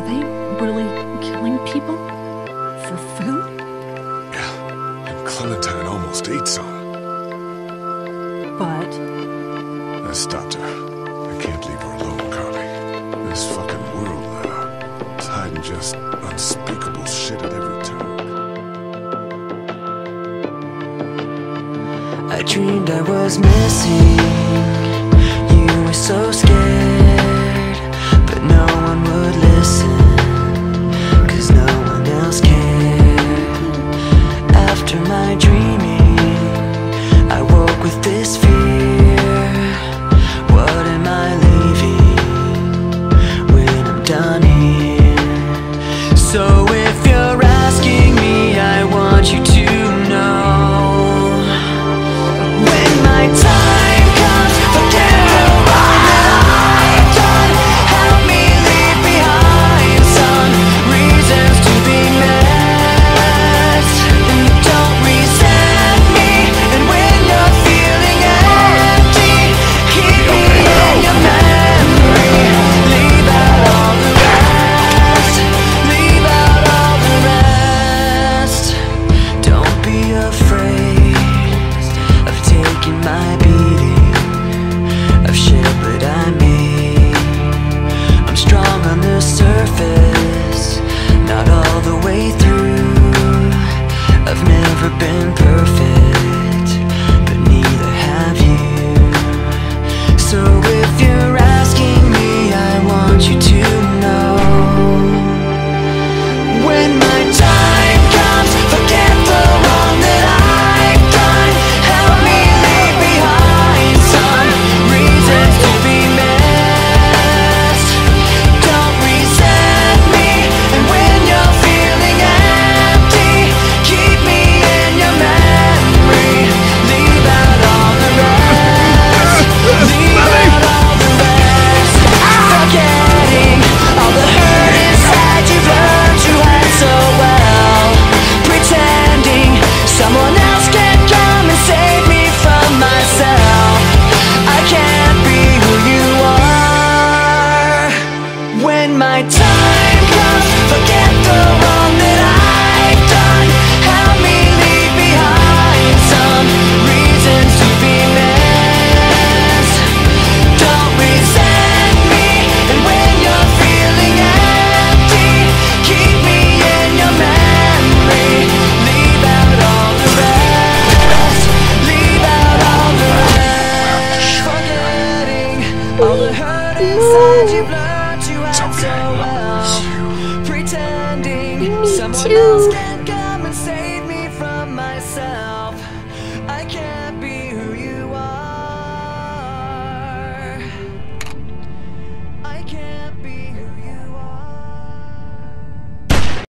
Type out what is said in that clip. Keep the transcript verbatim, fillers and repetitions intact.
they really killing people? For food? Yeah, and Clementine almost ate some. But... I stopped her. I can't leave her alone, Carly. This fucking world now, it's hiding just unspeakable shit at every turn. I dreamed I was missing. You were so scared, but no one would listen, 'cause no one else cared. After my dreaming, I woke with this fear. What am I leaving when I'm done here? So if you're asking me, I want you to know, when my time comes, forget the wrong that I've done. Help me leave behind some reasons to be met. And don't resent me, and when you're feeling empty, keep me in your memory. Leave out all the rest. Leave out all the rest. Don't be afraid of taking my beating, of shit that I made. I'm strong on the surface, not all the way through. I've never been perfect, but neither have you. So if you're asking me, I want you to know, when my time comes, forget the wrong that I've done. Help me leave behind some reasons to be missed. Don't resent me, and when you're feeling empty, keep me in your memory. Leave out all the rest. Leave out all the rest. Forgetting all the hurt inside you've learned to hide so well. Pretending someone else can come and save me from myself. I can't be who you are. When my time comes, forget the wrong that I've done. Help me leave behind some reasons to be missed. Don't resent me, and when you're feeling empty, keep me in your memory. Leave out all the rest. Leave out all the rest. Forgetting all the hurt inside you've learned to hide so well. Pretending someone else can come and save me from myself. I can't be who you are. I can't